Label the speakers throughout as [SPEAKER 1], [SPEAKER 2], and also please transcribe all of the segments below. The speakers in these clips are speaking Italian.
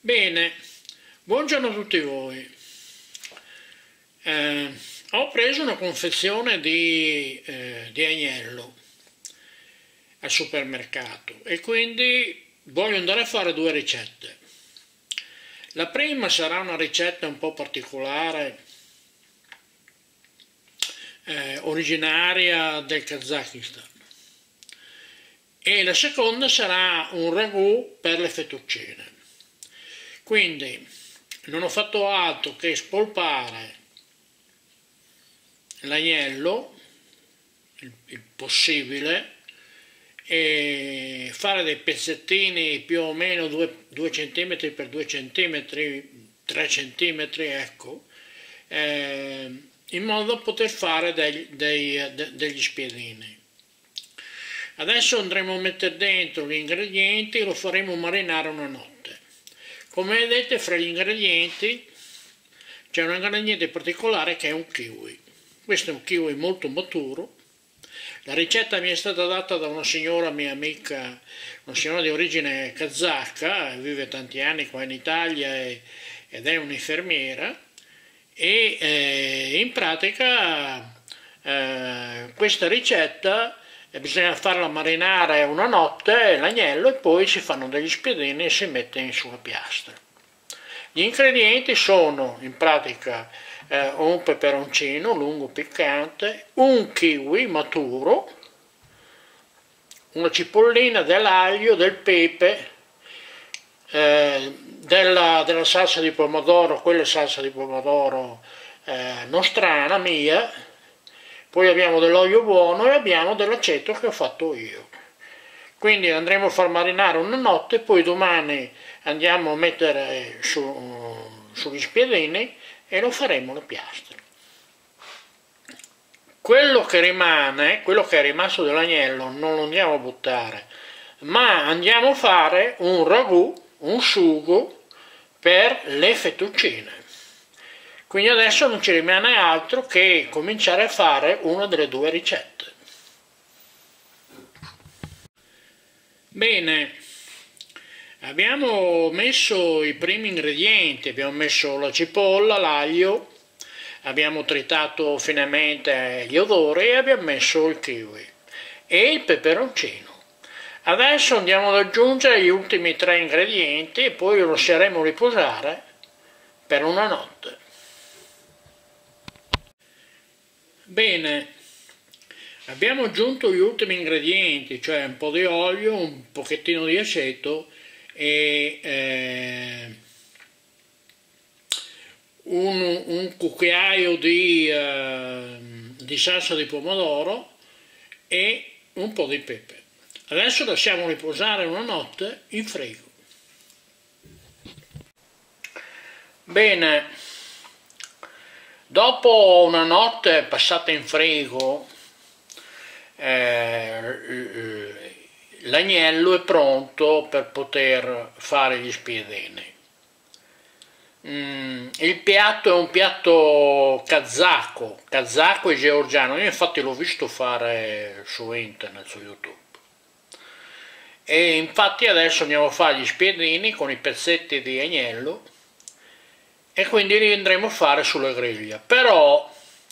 [SPEAKER 1] Bene, buongiorno a tutti voi. Ho preso una confezione di agnello al supermercato e quindi voglio andare a fare due ricette. La prima sarà una ricetta un po' particolare, originaria del Kazakistan, e la seconda sarà un ragù per le fettuccine. Quindi non ho fatto altro che spolpare l'agnello il possibile e fare dei pezzettini più o meno 2 cm per 2 cm, 3 cm, ecco, in modo da poter fare degli spiedini. Adesso andremo a mettere dentro gli ingredienti e lo faremo marinare una notte. Come vedete, fra gli ingredienti c'è un ingrediente particolare che è un kiwi. Questo è un kiwi molto maturo. La ricetta mi è stata data da una signora mia amica, una signora di origine kazaka, vive tanti anni qua in Italia ed è un'infermiera, e in pratica questa ricetta bisogna farla marinare una notte, l'agnello, e poi si fanno degli spiedini e si mette sulla piastra. Gli ingredienti sono in pratica un peperoncino lungo piccante, un kiwi maturo, una cipollina, dell'aglio, del pepe, della salsa di pomodoro, quella salsa di pomodoro nostrana mia. Poi abbiamo dell'olio buono e abbiamo dell'aceto che ho fatto io. Quindi andremo a far marinare una notte, poi domani andiamo a mettere sugli spiedini e lo faremo le piastre. Quello che è rimasto dell'agnello non lo andiamo a buttare, ma andiamo a fare un ragù, un sugo per le fettuccine. Quindi adesso non ci rimane altro che cominciare a fare una delle due ricette. Bene, abbiamo messo i primi ingredienti, abbiamo messo la cipolla, l'aglio, abbiamo tritato finemente gli odori e abbiamo messo il kiwi e il peperoncino. Adesso andiamo ad aggiungere gli ultimi 3 ingredienti e poi lo lasceremo riposare per una notte. Bene, abbiamo aggiunto gli ultimi ingredienti, cioè un po' di olio, un pochettino di aceto e un cucchiaio di salsa di pomodoro e un po' di pepe. Adesso lasciamo riposare una notte in frigo. Bene. Dopo una notte passata in frigo, l'agnello è pronto per poter fare gli spiedini. Il piatto è un piatto kazako e georgiano. Io infatti l'ho visto fare su internet, su YouTube. E infatti adesso andiamo a fare gli spiedini con i pezzetti di agnello e quindi li andremo a fare sulla griglia. Però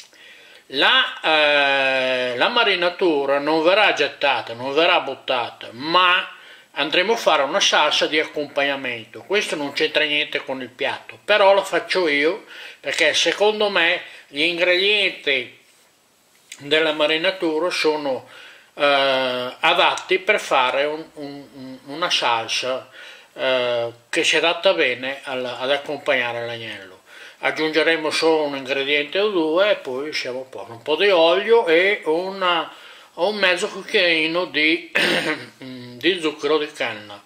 [SPEAKER 1] la marinatura non verrà gettata, non verrà buttata, ma andremo a fare una salsa di accompagnamento. Questo non c'entra niente con il piatto, però lo faccio io perché secondo me gli ingredienti della marinatura sono adatti per fare una salsa che si adatta bene ad accompagnare l'agnello. Aggiungeremo solo un ingrediente o due e poi siamo a posto. Un po' di olio e un mezzo cucchiaino di zucchero di canna.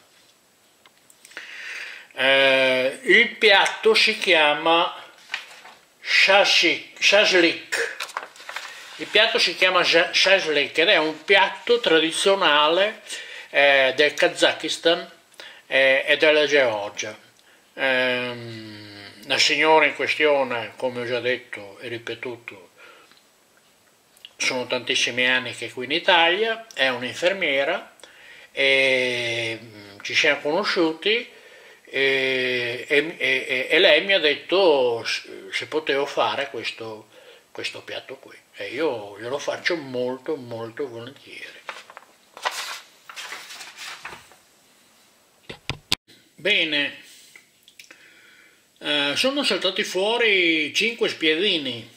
[SPEAKER 1] Il piatto si chiama shashlik. Il piatto si chiama shashlik ed è un piatto tradizionale del Kazakistan e della Georgia. La signora in questione, come ho già detto e ripetuto, sono tantissimi anni che è qui in Italia, è un'infermiera e ci siamo conosciuti e e lei mi ha detto se potevo fare questo piatto qui, e io glielo faccio molto molto volentieri. Bene, sono saltati fuori 5 spiedini,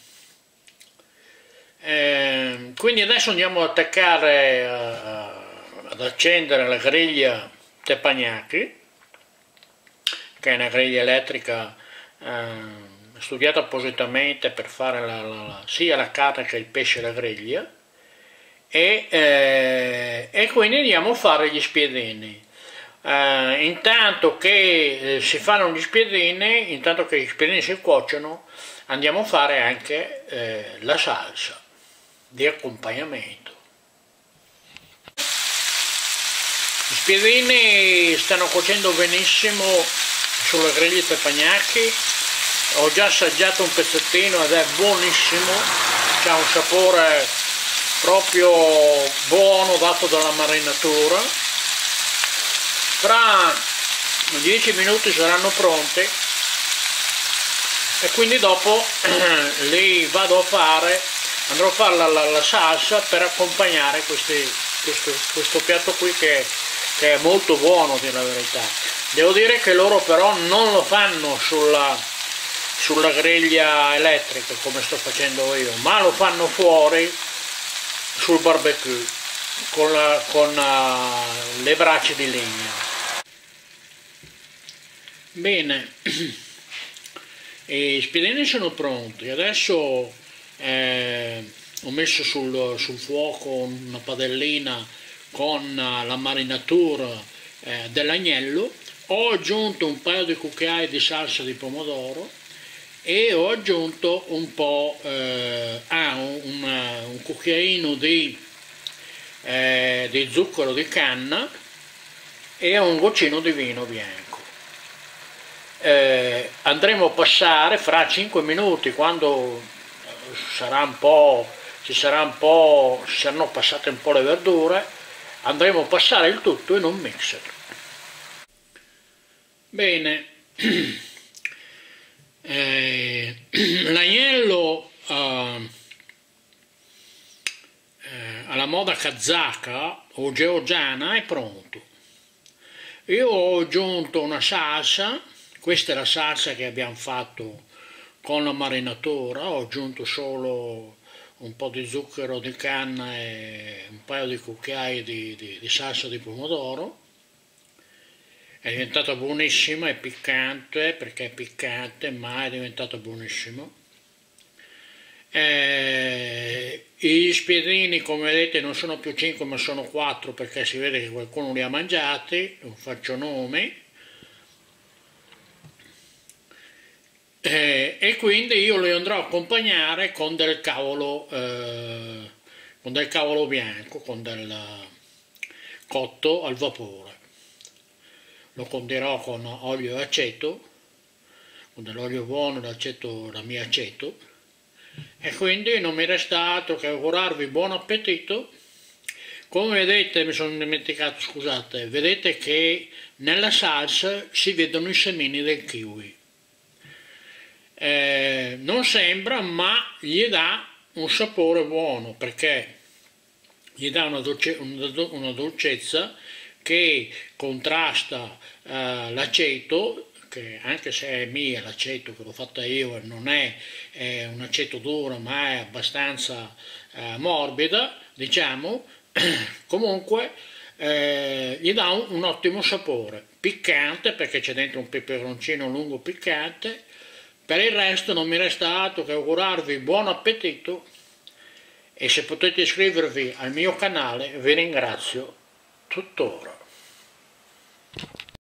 [SPEAKER 1] quindi adesso andiamo ad attaccare, ad accendere la griglia Teppanyaki, che è una griglia elettrica studiata appositamente per fare sia la carne che il pesce alla griglia, e quindi andiamo a fare gli spiedini. Intanto che si fanno gli spiedini, intanto che gli spiedini si cuociono, andiamo a fare anche la salsa di accompagnamento. Gli spiedini stanno cuocendo benissimo sulla griglia Teppanyaki. Ho già assaggiato un pezzettino ed è buonissimo, ha un sapore proprio buono dato dalla marinatura. Fra 10 minuti saranno pronti e quindi dopo li andrò a fare la salsa per accompagnare questo piatto qui che è molto buono, a dire la verità. Devo dire che loro però non lo fanno sulla griglia elettrica come sto facendo io, ma lo fanno fuori sul barbecue con le brace di legna. Bene, i spiedini sono pronti. Adesso ho messo sul fuoco una padellina con la marinatura dell'agnello, ho aggiunto un paio di cucchiai di salsa di pomodoro e ho aggiunto un po' un cucchiaino di zucchero di canna e un goccino di vino bianco. Andremo a passare fra 5 minuti, quando si saranno passate un po' le verdure, andremo a passare il tutto in un mixer. Bene, l'agnello alla moda kazaka o georgiana è pronto. Io ho aggiunto una salsa. Questa è la salsa che abbiamo fatto con la marinatura, ho aggiunto solo un po' di zucchero di canna e un paio di cucchiai di salsa di pomodoro. È diventata buonissima, è piccante perché è piccante, ma è diventata buonissima. Gli spiedini, come vedete, non sono più 5 ma sono 4 perché si vede che qualcuno li ha mangiati, non faccio nomi. E quindi io li andrò a accompagnare con del cavolo bianco, con del cotto al vapore. Lo condirò con olio e aceto, con dell'olio buono, l'aceto, la mia aceto, e quindi non mi resta altro che augurarvi buon appetito. Come vedete, mi sono dimenticato, scusate, vedete che nella salsa si vedono i semini del kiwi. Non sembra, ma gli dà un sapore buono perché gli dà una dolcezza che contrasta l'aceto, che anche se è mia l'aceto che l'ho fatta io, non è un aceto duro ma è abbastanza morbida, diciamo. Comunque gli dà un ottimo sapore, piccante perché c'è dentro un peperoncino lungo piccante. Per il resto non mi resta altro che augurarvi buon appetito e se potete iscrivervi al mio canale vi ringrazio tuttora.